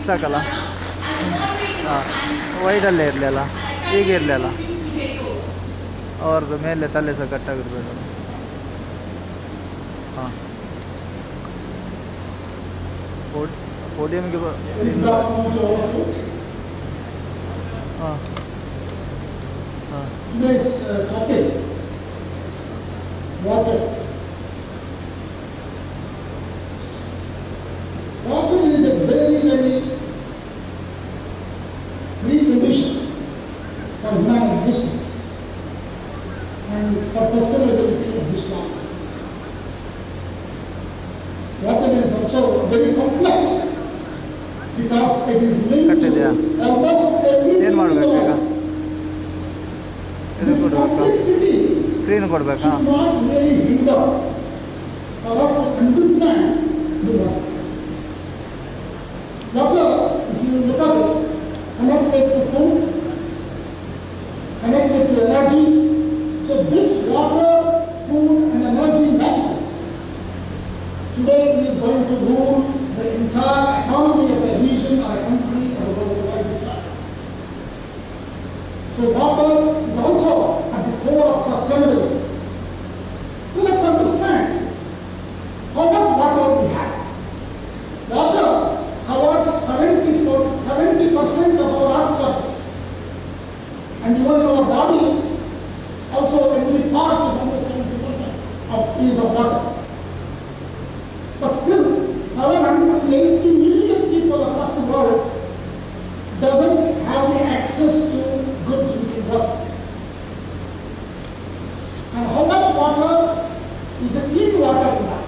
ಸಾಕಲ್ಲ ಹಾಂ ವೈಡಲ್ಲೇ ಇರಲಿಲ್ಲ ಈಗ ಇರಲಿಲ್ಲ ಅವ್ರದ್ದು ಮೇಲೆ ತಲೆ ಸಹ ಕಟ್ಟಾಗಿರ್ಬೇಕಲ್ಲ ಹಾಂ ಪೋಡಿಯಮ್ಗೆ ಇಲ್ಲ ಹಾಂ ಹಾಂ water. Water is a very, very precondition for human existence and for sustainability of this planet. Water is also very complex because it is linked to almost everything in the world. This complexity screen should not really hinder for us to understand the water. Water, if you look at it, connected to food, connected to energy. So this water, food and energy nexus today is going to rule the entire economy of a region or a country or the world. So water is also at the core of sustainability. So let's understand how much water we have. Water covers 70% of our earth's surface. And even our body, also every part is almost 70% is of water. But still, 780 million people across the world doesn't have the access to good drinking water. And how much water is a clean water in that?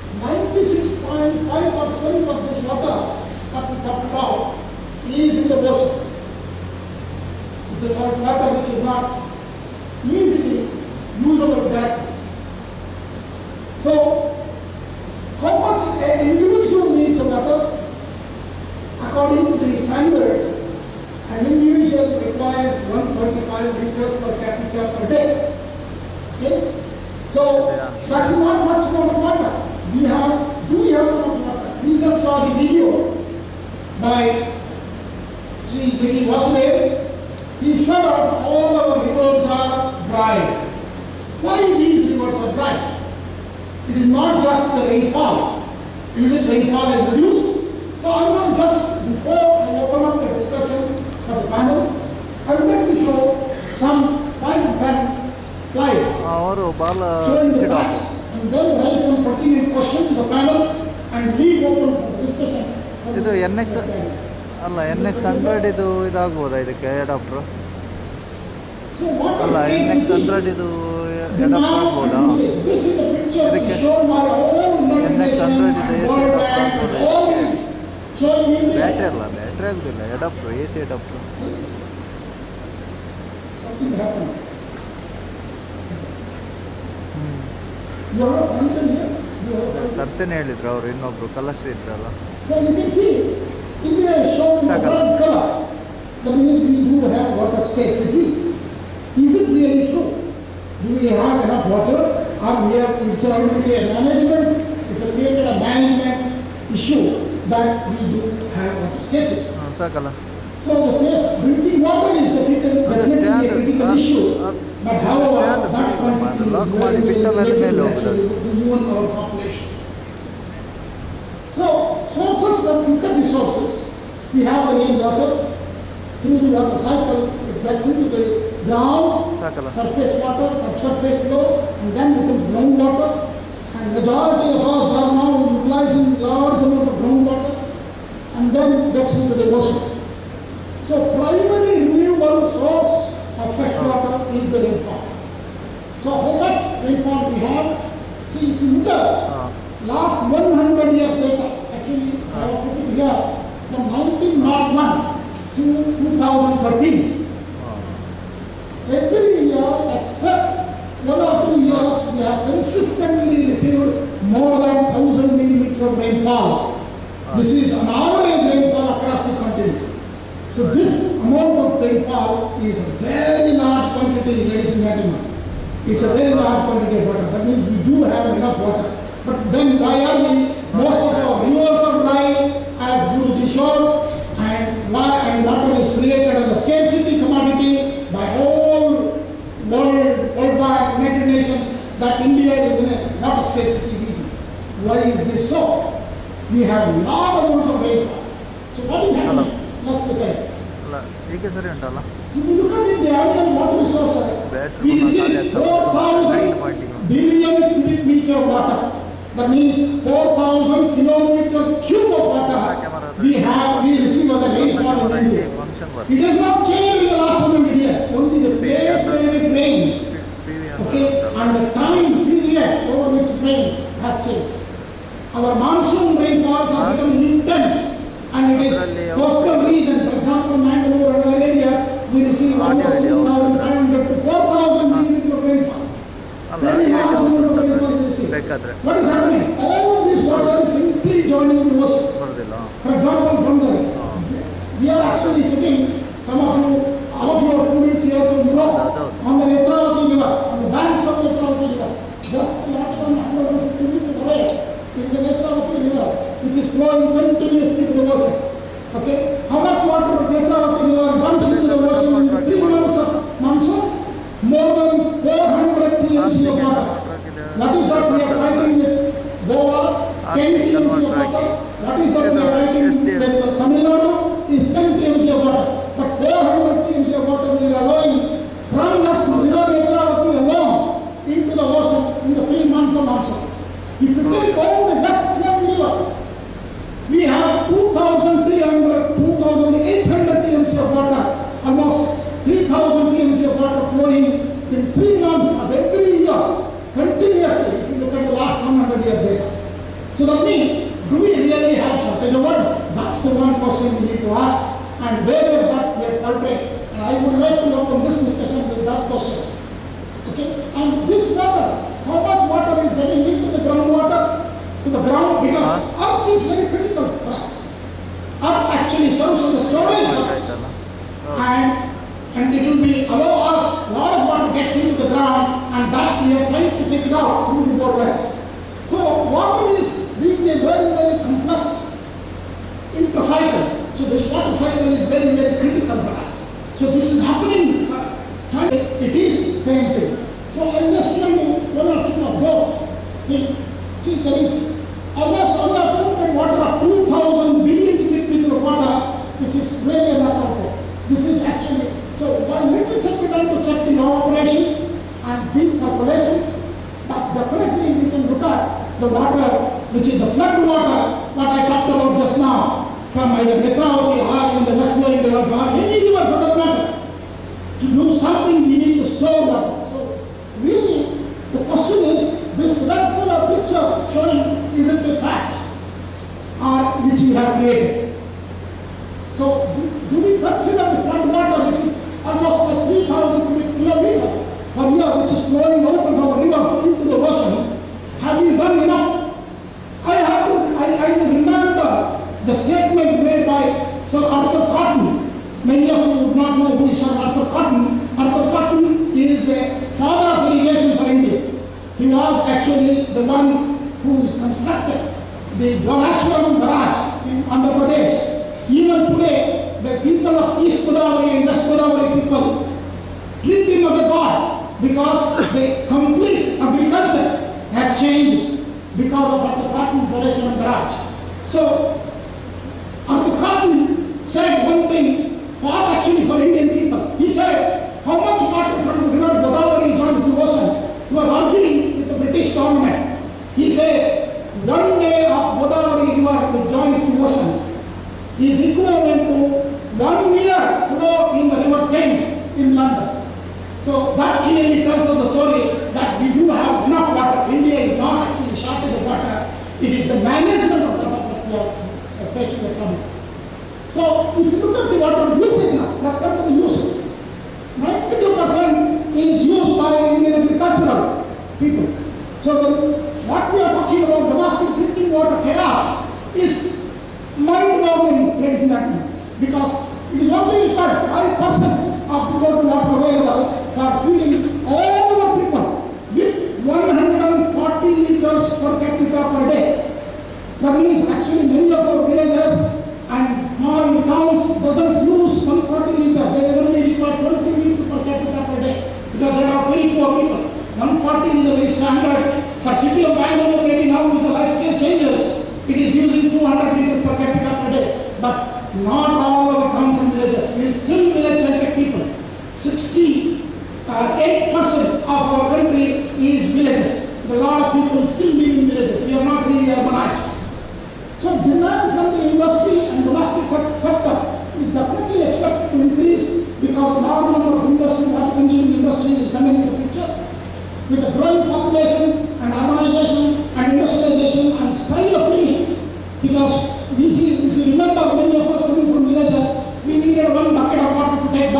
96.5% of this water that we talked about is in the oceans. It's a salt water which is not easily usable directly. So, how much an individual needs of water? According to the standards, an individual requires 135 liters per capita per day. Okay? So, that's not much more water. Do we have enough water? We just saw the video by G Sitharam. He showed us all our rivers are dry. Why these rivers are dry? It is not just the rainfall. Is it rainfall is reduced? So I'm going to just, before I open up the discussion for the panel, I would like to show some 5 to 10 slides showing the facts and then raise some pertinent questions to the panel and leave open for the discussion. ಇದು NX100 ಇದು ಇದಾಗ್ಬೋದಾ ಇದಕ್ಕೆ adapter ಅಲ್ಲ NX100 ಇದು adapt ಆಗ್ಬೋದಾ ಇದಕ್ಕೆ NX100 ಇದು battery ಅಲ್ಲ battery ಆಗೋದಿಲ್ಲ ಅಡಾಪ್ಟರ್ AC ಅಡಾಪ್ಟರ್ ತರ್ತೇನೆ ಹೇಳಿದ್ರು ಅವರು ಇನ್ನೊಬ್ರು ಕಲಸ್ರಿ ಇದ್ರಲ್ಲ ಸಾಕಲ್ಲ that means we do have water scarcity. Is it really true? Do we have enough water? Or we have, it's already a management, it's created a management issue that we do have water scarcity. Sakala. So the safe drinking water is definitely a critical issue. But however, that quantity is very limited actually to even our population. So sources, let's look at the sources. We have the rainwater. Through the water cycle, it gets into the ground, surface water, subsurface flow, and then becomes groundwater. And majority of us are now utilizing large amount of groundwater, and then gets into the ocean. So primary renewable source of fresh water is the rainfall. So how much rainfall we have? See, if you look at last 100 years data, actually I have put it here from 1901 to 2013. Every year except 1 or 2 years we have consistently received more than 1000 millimeters of rainfall. This is an average rainfall across the continent. So this amount of rainfall is a very large quantity, ladies and gentlemen. It's a very large quantity of water. That means we do have enough water. But then why are we, most of our rivers are dry, as Guruji showed, we have a lot of rainfall. So what is happening? Let's look at it. If you look at it, the annual water resources, we receive 4,000 billion cubic meter of water. That means 4,000 kilometer cube of water we receive as a rainfall in India. It has not changed in the last 100 years. Only the place where it rains, okay, and the time period over which it rains have changed. Our monsoon rainfalls are becoming intense. And it is coastal region, for example, Mangalore and other areas, we receive almost 2,500 to 4,000 millimeters of rainfall. Very large amount of rainfall we receive. What is happening? All of this water is simply joining the ocean. For example, from we are actually sitting, some of you, all of your students here from Europe, on the Netravati River, on the banks of the Netravati River, just not 150 meters away, in the Netravati River, which is flowing continuously to the ocean. Okay? How much water Netravati River dumps into the ocean in 3 months of monsoon? More than 400 TMC of water. What is that we are fighting with Goa? 10 TMC of water. What is that we are fighting with Tamil Nadu? Is 10 TMC of water. But 400 TMC of water we are allowing from just river Netravati alone into the ocean in the 3 months of monsoon. If you take all the west flowing rivers, we have 2,300, 2,800 TMC of water, almost 3,000 TMC of water flowing in 3 months of every year, continuously, if you look at the last 100 year data. So that means, do we really have shortage of water? That's the one question we need to ask, and where is that we are faltering? And I would like to open this discussion with that question. Okay? And this water, how much water is getting into the groundwater? To the ground, because Earth is very critical for us. Earth actually serves as a storage for us. And it will be allow us, a lot of water gets into the ground, and that we are trying to take it out through the bore wells. So water is being a very, very complex intercycle. So this water cycle is very, very critical for us. So this is happening. It is same thing. So I'm just showing you one or two of those things. See, there is almost unlimited water of 2,000 billion cubic meters of water, which is really not out there. This is actually, so one little can be done to check the evaporation and deep percolation, but definitely we can look at the water, which is the flood water, what I talked about just now, from either Netravati or in the west flowing river or any river for that matter. To do something, we need to store water. So really, the question is, this red color picture showing is it a fact which you have created? So do we consider the flood water, which is almost like 3,000 cubic kilometers per year, which is flowing out of our rivers into the ocean? Have we done enough? I remember the statement made by Sir Arthur Cotton. Many of you would not know who is Sir Arthur Cotton. Arthur Cotton is a father of irrigation for India. He was actually the one who constructed the Dwarashwaram barrage in Andhra Pradesh. Even today, the people of East Godavari and West Godavari people treat him as a god because the complete agriculture has changed because of Arthur Cotton's Dwarashwaram barrage. So, Arthur Cotton said one thing actually for Indian people. He said, how much water from the river Godavari joins the ocean? He was arguing with the British government. He says, 1 day of Godavari river which joins the ocean is equivalent to 1 year flow in the river Thames in London. So that clearly tells us the story that we do have enough water. India is not actually shortage of water. It is the management of water that we are facing the problem. So if you look at the water usage now, let's come to the usage. 92% is used by Indian agricultural people. So what we are talking about, domestic drinking water chaos, is mind-boggling, ladies and gentlemen, because it is only 5% of the total water available for feeding all the people with 140 liters per capita per day. That means actually many of our villages and small towns doesn't use 140 liters. They only require 20 liters per capita per day because they are very poor people. 140 is a very standard. For city of Bangalore, maybe now with the lifestyle changes, it is using 200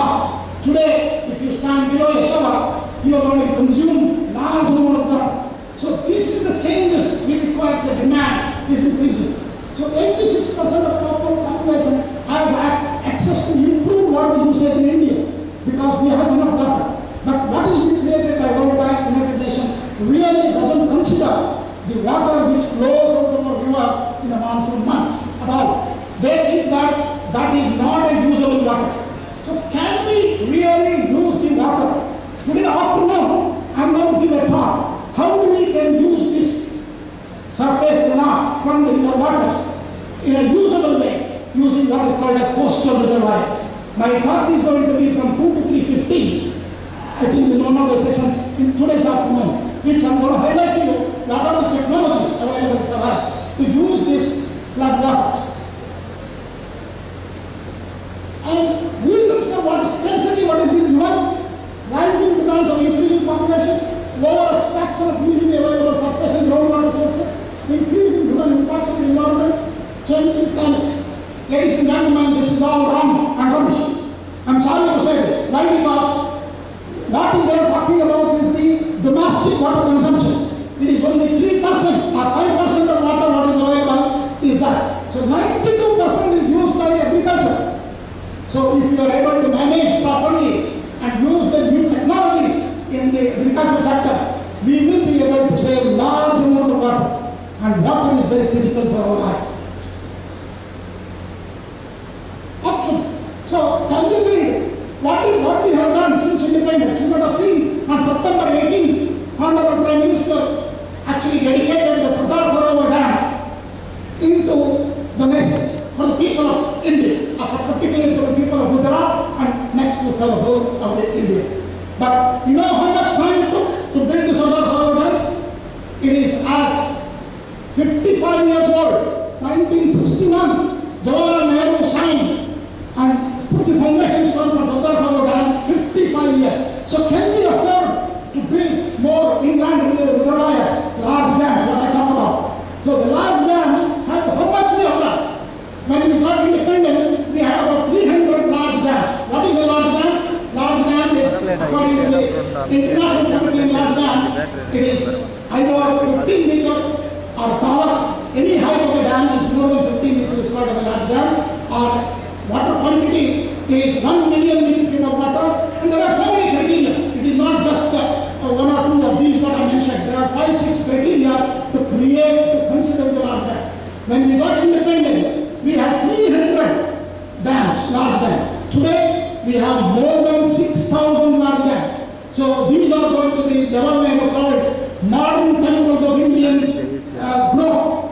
shower. Today, if you stand below a shower, you are going to consume large amount of water. So this is the changes we require. The demand is increasing. So 86% of population has access to improved water usage in India because we have enough water. But what is being created by World Bank, United Nations really doesn't consider the water which flows out of our river in the monsoon months at all. They think that that is not a usable water. So can we really use the water? Today afternoon, I am going to give a talk. How we can use this surface runoff from the river waters in a usable way, using what is called as coastal reservoirs. My talk is going to be from 2 to 3:15. I think in one of the sessions in today's afternoon, which I am going to highlight to you what are the technologies available for us to use these flood waters. And reasons for what scarcity, what is being given, rising demands of increasing population, lower extraction of easily available surface and groundwater sources, increasing human impact on the environment, changing climate. Ladies and gentlemen, this is all wrong and rubbish. I'm sorry to say this. Why? Because what they are talking about is the domestic water consumption. It is only 3% or 5% of water what is available is that. So 92% is used by agriculture. So if you are able to manage properly and use the new technologies in the agriculture sector, we will be able to save large amount of water. And water is very critical for our life. Options. So can you read what we have done since independence? You might have seen on September 18, Honorable Prime Minister actually dedicated the Sardar Sarovar Dam into the nation for the people of India, particularly for the people of Gujarat and next to for the whole of India. But you know how much time it took to build the Sardar Sarovar Dam? It is as 55 years old, 1961, Jawaharlal Nehru signed and put the foundation stone for Sardar Sarovar Dam, 55 years. So can we afford to build more inland reservoirs, large dams, what I talk about? So the large dams, how much we have done? When we got independence, we had about 300 large dams. What is a large dam? Large dam is, according to the International Committee on Large Dams, it is either 15 meter or taller. Any height of the dam is more than 15 meters is called a large dam. Or water quantity is 1 million meter cube of water. And there are so many criteria. It is not just one or two of these what I mentioned. There are 5-6 criteria to create, to consider the large dam. When we got independence, we had 300 dams, large dams. Today, we have more than 6,000 large dams. So these are going to be developed called modern temples of Indian growth.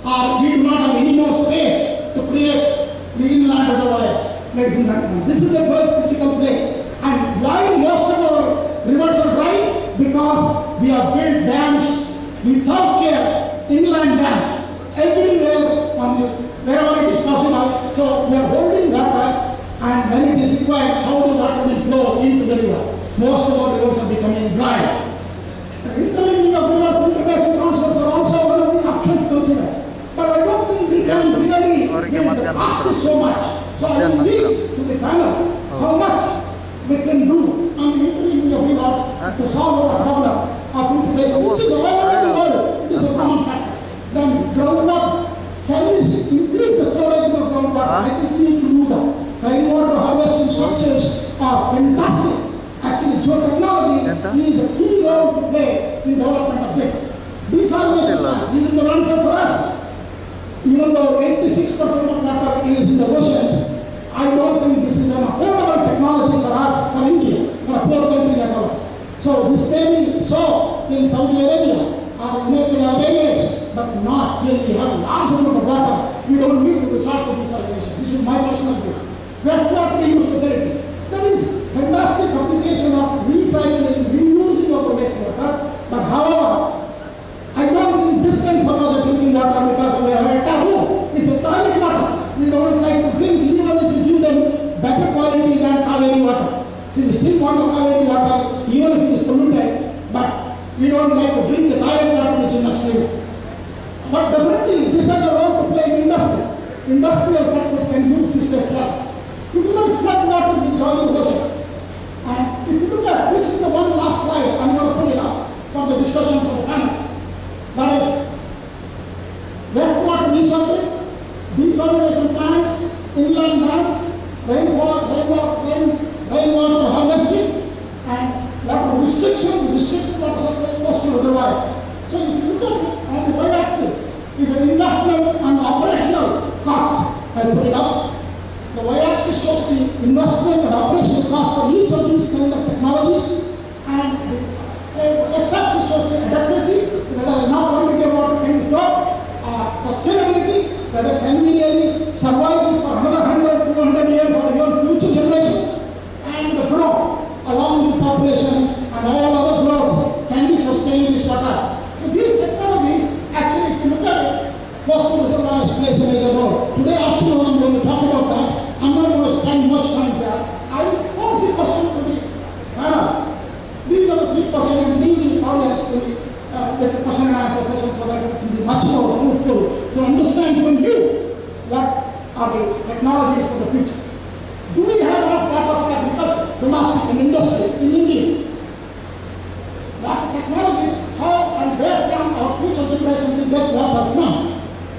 We do not have any more space to create the inland reservoirs, ladies and gentlemen. This is the first critical place. And why most of our rivers are dry? Because we have built dams without care, inland dams, everywhere, wherever it is possible. So we are holding waters, and when it is required, how the water will flow into the river. Most of our rivers are becoming dry. The interlinking of rivers, interbasin transfers are also one of the options considered. But I don't think we can really, the cost is so much. So I will leave to the panel how much we can do on the interlinking of rivers to solve our problem of interbasin, which is all over the world. It is a common factor. Then groundwater. Can we increase the storage of groundwater? I think we need to do that. Rainwater harvesting structures are fantastic. Actually, geotechnology is a key role to play in development of this. Desalination, this is the answer for us. Even though 86% of water is in the oceans, I don't think this is an affordable technology for us, for India, for a poor country like ours. So this may be so in Saudi Arabia or United Arab Emirates, but not when we have a large amount of water. We don't need to resort to desalination. This is my personal view. Wastewater reuse facility. That is fantastic application of recycling, reusing of the wastewater. But however, I don't think this can suppose a drinking water because we have a taboo. It's a toilet water. We don't like to drink even if you give them better quality than Kaveri water. See, we still want Kaveri water even if it is polluted, but we don't like to drink the toilet water which is much cleaner. But definitely this has a role to play in industry. Industrial sectors can use this wastewater. Utilize flood water to join the ocean. And if you look at this, is the one last slide. I'm going to put it up for the discussion for the panel. That is wastewater recycling, desalination plants, inland dams, rainwater harvesting, and water restrictions, restricted water supply goes to reservoir. So if you look at on the y-axis, is an industrial and operational cost. I put it up. The y-axis shows the investment and operational cost for each of these kind of technologies, and the x-axis shows the adequacy, whether enough quantity of water can be stored, sustainability, whether can we really survive this for another 100, 200 years or even future generations, and the growth along with the population and all other growths can be sustained this water. So these technologies, actually, if you look at it, coastal reservoirs plays a major role. Today afternoon, I'm going to talk about that. I'm not going to spend much time there. I will pose the question to the panel. These are the three questions, and leave the audience to get the question and answer session so that it can be much more fruitful to understand from you what are the technologies for the future. Do we have enough water for agriculture, domestic and industry in India? What technologies, how and where from our future generation will get water from?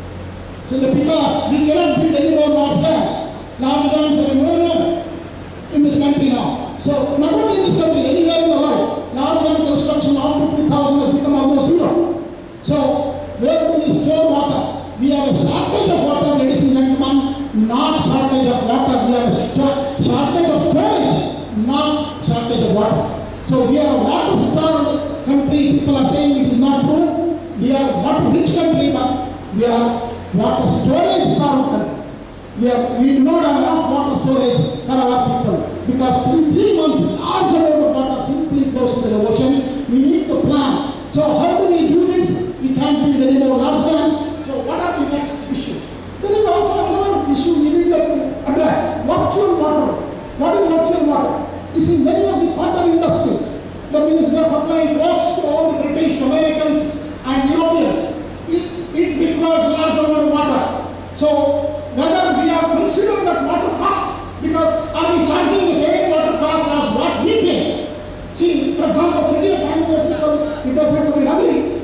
So the people ask, we cannot build any more large dams. Large dams are more in this country now. So not only in this country, anywhere in the world, large dam construction after 2000 has become almost zero. So where do we store water? We have a shortage of water, ladies and gentlemen, not shortage of water. We have a shortage of storage, not shortage of water. So we are a water-starved country. People are saying it is not true. We are a water-rich country, but we are water storage starved country. We do not have enough water storage for our people because in 3 months, large amount of water simply goes into the ocean. We need to plan. So how do we do this? We can't build any more large dams. So what are the next issues? There is also another issue we need to address. Virtual water. What is virtual water? You see, many of the cotton industry, that means they are supplying clothes to all the British, Americans, and Europeans. It requires large amount of water. So whether we are considering that water cost, because are we charging the same water cost as what we pay? See, for example, city of Bangalore, it does have to be lovely.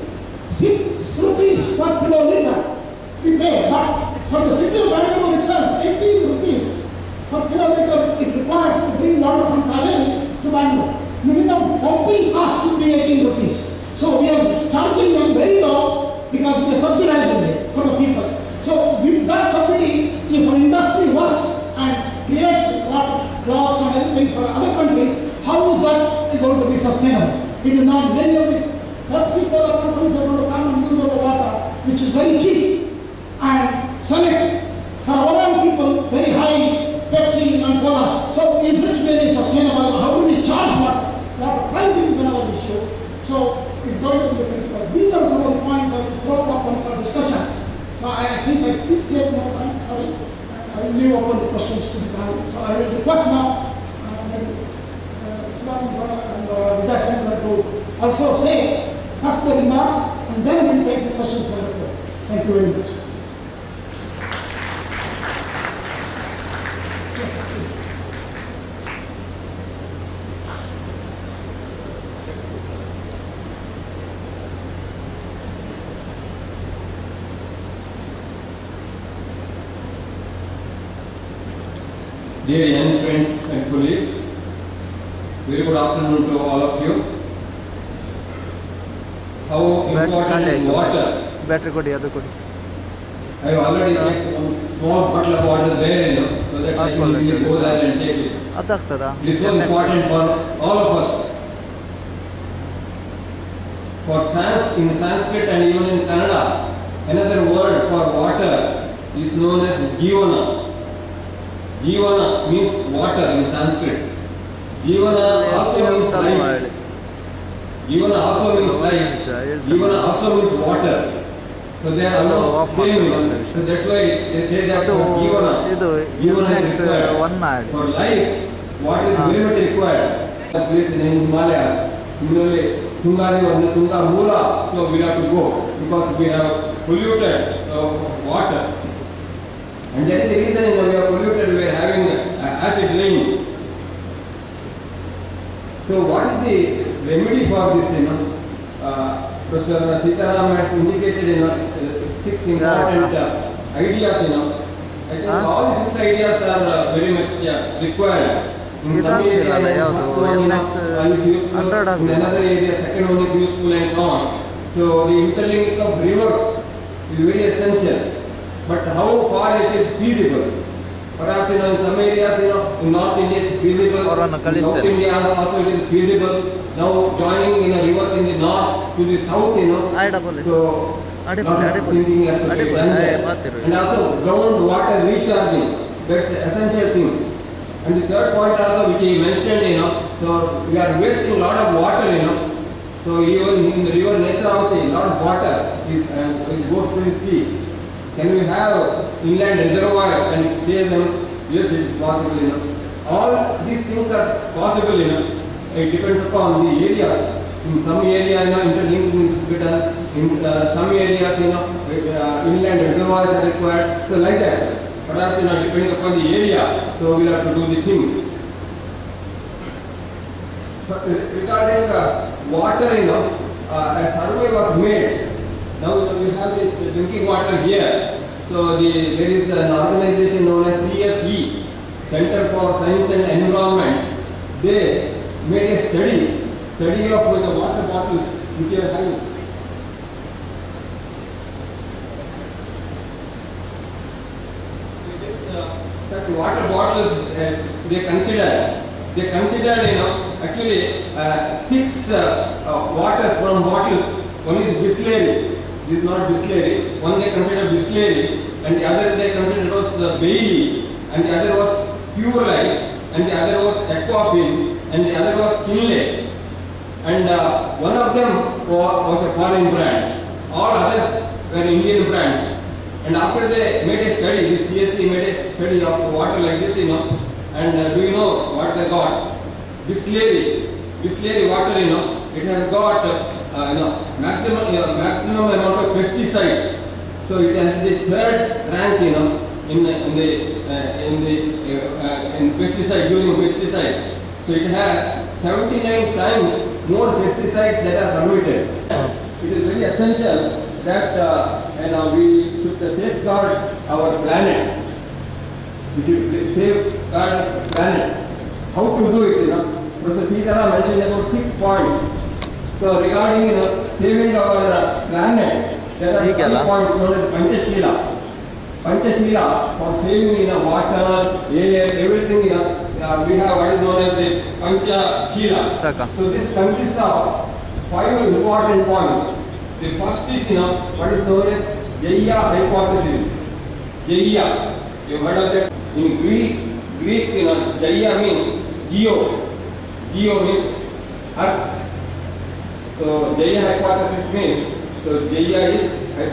6 rupees per kiloliter we pay, but for the city of Bangalore itself, 18 rupees per kiloliter it requires to bring water from Kaveri to Bangalore. Minimum pumping cost should be 18 rupees. So we are charging them very low because we are subsidizing it for the people. So with that subsidy, if an industry works and creates cloths and everything for other countries, how is that going to be sustainable? It is not. Many of the Pepsi Cola companies are going to come and use our water, which is very cheap, and sell it for our own people very high Pepsi and colas. So is it really sustainable? How do we charge water? Water pricing is another issue. So it's going to be critical. These are some of the points I will throw up for discussion. So I think I could take more time. I will leave open the questions to the panel. So I will request now Chidananda and Vidyashankar to also say first the remarks and then we will take the questions from the floor. Thank you very much. Dear young friends and colleagues, very good afternoon to all of you. How important is water? Battery kodi, adu kodi. I have already taken one small bottle of water there, so that I can easily go there and take it. It is so important for all of us. In Sanskrit and even in Kannada, another word for water is known as jivana. Jivana means water in Sanskrit. Jivana also means life. Jivana also means life. Jivana also means water. So they are almost same. So that's why they say that for Jivana is required. For life, water is very much required. A place in Himalayas, similarly, Tunga Mula, so we have to go because we have polluted water. And that is the reason we are polluted, we are having what is the remedy for this, Professor Sitharam has indicated, 6 important ideas, I think all 6 ideas are very much required. In some area, first one is useful, in another area, second one is useful, and so on. So the interlinking of rivers is very essential. But how far it is feasible? Perhaps in some areas, in North India it is feasible, in South India also it is feasible. Now joining rivers in the north to the south, so lot of thinking has to be done there. And also groundwater recharging, that's the essential thing. And the third point also which he mentioned, so we are wasting a lot of water, so even in the river Netravati, a lot of water it goes to the sea. Can we have inland reservoirs and save them? Yes, it is possible, All these things are possible, It depends upon the areas. In some area, interlinking is better. In some areas, inland reservoirs are required. So like that. Perhaps, depending upon the area, so we have to do the things. So regarding water, a survey was made. Now we have this drinking water here. So there is an organization known as CSE, Center for Science and Environment. They made a study of the water bottles which are having. Such water bottles they considered, actually 6 waters from bottles. One is Bisleri. This is not Bisleri. One they consider Bisleri, and the other they considered was Bailey, and the other was Pure Life, and the other was Aquafin, and the other was Kinley. And one of them was a foreign brand. All others were Indian brands. And after they made a study, this CSC made a study of water like this, and do you know what they got? Bisleri water, it has got maximum amount of pesticides. So it has the 3rd rank, in pesticide, using pesticide. So it has 79 times more pesticides that are permitted. It is very essential that we should safeguard our planet. We should safeguard planet. How to do it? Professor Sitharam mentioned about 6 points. So regarding saving our planet, there are 5 points known as Panchashila. Panchashila for saving water, air, everything. We have what is known as the Panchashila. So this consists of 5 important points. The first is what is known as Gaia hypothesis. Gaia, you heard of that? In Greek, Gaia means geo. Geo means earth. So Gaia hypothesis means, so Gaia is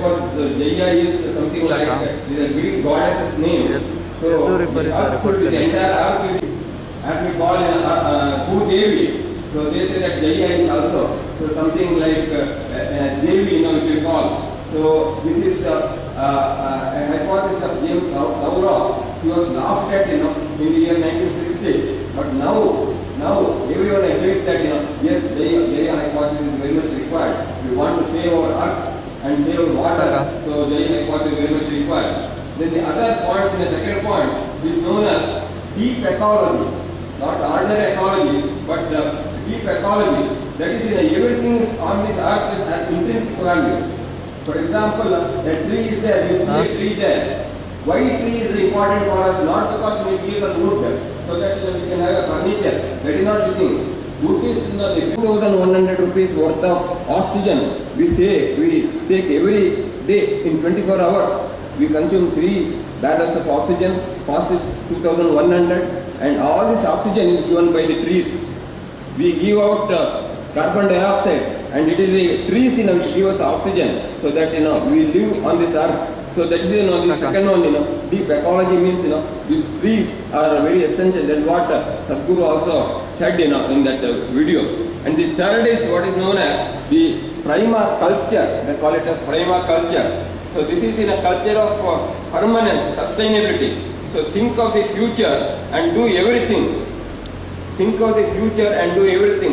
something like that. It is a Greek goddess's name. So the earth should be the entire earth, as we call Devi. So they say that Gaia is also, so something like Devi, it we call. So this is a hypothesis of James Gowda. He was laughed at, in the year 1960. But now everyone agrees that yes, Gaia hypothesis is very much required. We want to save our earth and save water. So Gaia hypothesis is very much required. Then the other point, the second point, is known as deep ecology. Not ordinary ecology, but deep ecology. That is, everything on this earth has intrinsic value. For example, a tree is there, you see a tree there. Why tree is important for us? Not because we give a wood, so that we can have a furniture. That is not the thing. Wood is 2,100 rupees worth of oxygen. We take every day in 24 hours. We consume 3 barrels of oxygen. Cost is 2,100, and all this oxygen is given by the trees. We give out carbon dioxide, and it is the trees which give us oxygen, so that we live on this earth. So that is the second one. Deep ecology means these trees are very essential. That's what Sadhguru also said in that video. And the third is what is known as the prima culture. They call it a prima culture. So this is in a culture of permanent sustainability. So think of the future and do everything. Think of the future and do everything.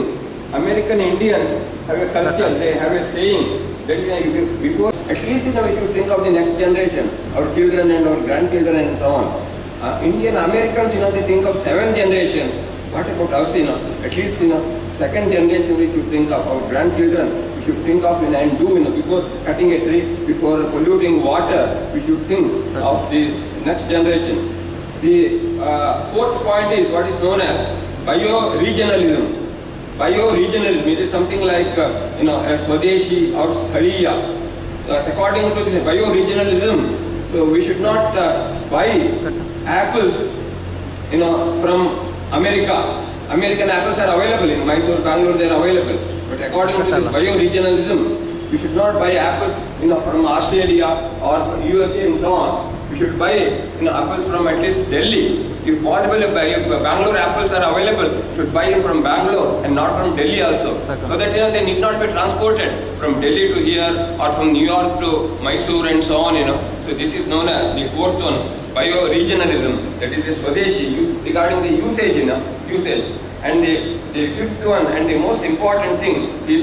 American Indians have a culture, they have a saying that before, at least we should think of the next generation, our children and our grandchildren and so on. Indian Americans, they think of 7th generation. What about us, at least, second generation we should think of, our grandchildren we should think of and do, before cutting a tree, before polluting water, we should think of the next generation. The fourth point is what is known as bioregionalism. Bioregionalism, it is something like, a Swadeshi or Sthaliya. According to this bioregionalism, so we should not buy apples, from America. American apples are available in Mysore, Bangalore, they are available. But according to this bioregionalism, we should not buy apples, from Australia or from USA and so on. We should buy, apples from at least Delhi. If possible, if Bangalore apples are available, we should buy them from Bangalore and not from Delhi also. So that, they need not be transported from Delhi to here or from New York to Mysore and so on, So this is known as the fourth one, bioregionalism, that is the Swadeshi, regarding the usage, usage. And the fifth one and the most important thing is,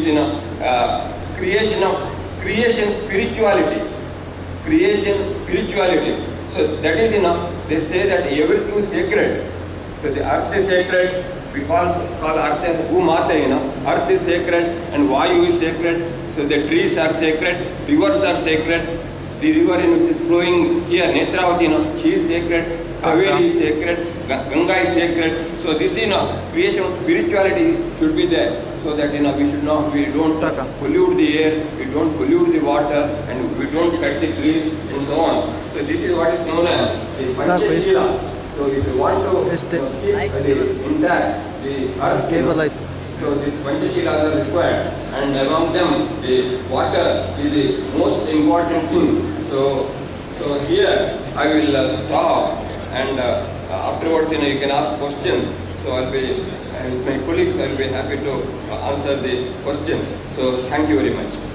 creation spirituality. Creation spirituality. So that is, they say that everything is sacred. So the earth is sacred. We call earth as Bhumata, Earth is sacred and Vayu is sacred. So the trees are sacred, rivers are sacred. The river which is flowing here, Netravati, she is sacred. Kaveri is sacred. Ganga is sacred. So this, creation of spirituality should be there. So that, we should not, we don't pollute the air, we don't pollute the water, and we don't cut the trees and so on. So this is what is known as the Panchashila. So if you want to keep the intact, the earth, so these Panchashilas are required, and among them the water is the most important thing. So here I will stop, and afterwards, you can ask questions. So I'll be, and my colleagues, I'll be happy to answer the questions. So thank you very much.